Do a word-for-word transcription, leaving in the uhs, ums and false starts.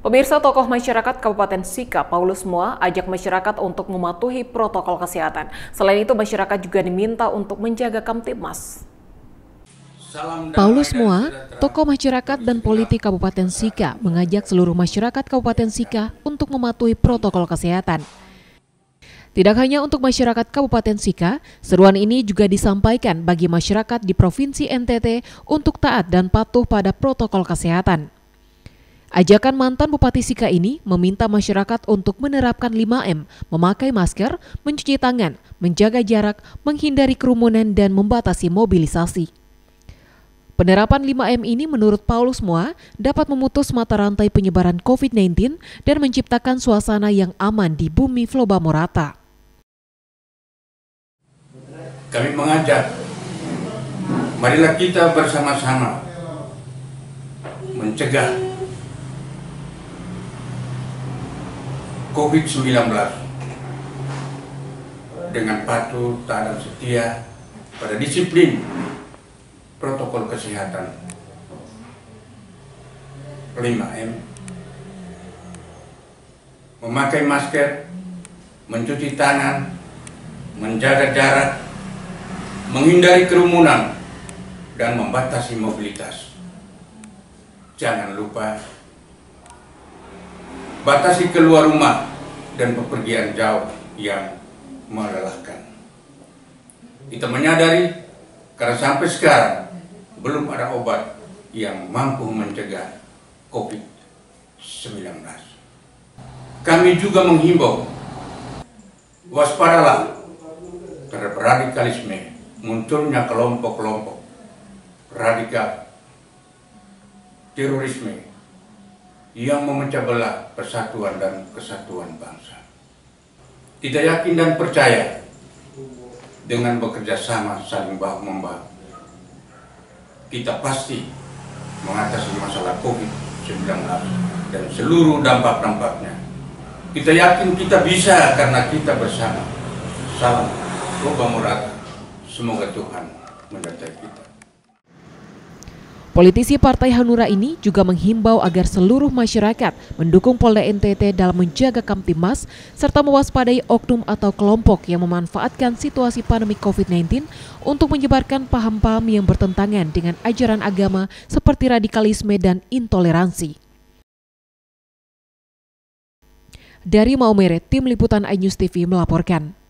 Pemirsa, tokoh masyarakat Kabupaten Sika, Paulus Moa, ajak masyarakat untuk mematuhi protokol kesehatan. Selain itu, masyarakat juga diminta untuk menjaga Kamtibmas. Paulus Moa, tokoh masyarakat dan politik Kabupaten Sika, mengajak seluruh masyarakat Kabupaten Sika untuk mematuhi protokol kesehatan. Tidak hanya untuk masyarakat Kabupaten Sika, seruan ini juga disampaikan bagi masyarakat di Provinsi N T T untuk taat dan patuh pada protokol kesehatan. Ajakan mantan Bupati Sika ini meminta masyarakat untuk menerapkan lima M, memakai masker, mencuci tangan, menjaga jarak, menghindari kerumunan, dan membatasi mobilisasi. Penerapan lima M ini menurut Paulus Moa dapat memutus mata rantai penyebaran COVID sembilan belas dan menciptakan suasana yang aman di bumi Floba Morata. Kami mengajak, marilah kita bersama-sama mencegah COVID sembilan belas dengan patuh, taat dan setia pada disiplin protokol kesehatan lima M, memakai masker, mencuci tangan, menjaga jarak, menghindari kerumunan, dan membatasi mobilitas. Jangan lupa batasi keluar rumah dan bepergian jauh yang melelahkan. Kita menyadari karena sampai sekarang belum ada obat yang mampu mencegah COVID sembilan belas. Kami juga menghimbau, waspadalah terhadap radikalisme, munculnya kelompok-kelompok radikal, terorisme, yang memecah belah persatuan dan kesatuan bangsa. Kita yakin dan percaya dengan bekerja sama saling bahu-membahu, kita pasti mengatasi masalah COVID sembilan belas dan seluruh dampak-dampaknya. Kita yakin kita bisa karena kita bersama. Salam Floba Morata. Semoga Tuhan menyertai kita. Politisi Partai Hanura ini juga menghimbau agar seluruh masyarakat mendukung Polda N T T dalam menjaga Kamtibmas serta mewaspadai oknum atau kelompok yang memanfaatkan situasi pandemi COVID sembilan belas untuk menyebarkan paham-paham yang bertentangan dengan ajaran agama seperti radikalisme dan intoleransi. Dari Maumere, Tim Liputan iNews T V melaporkan.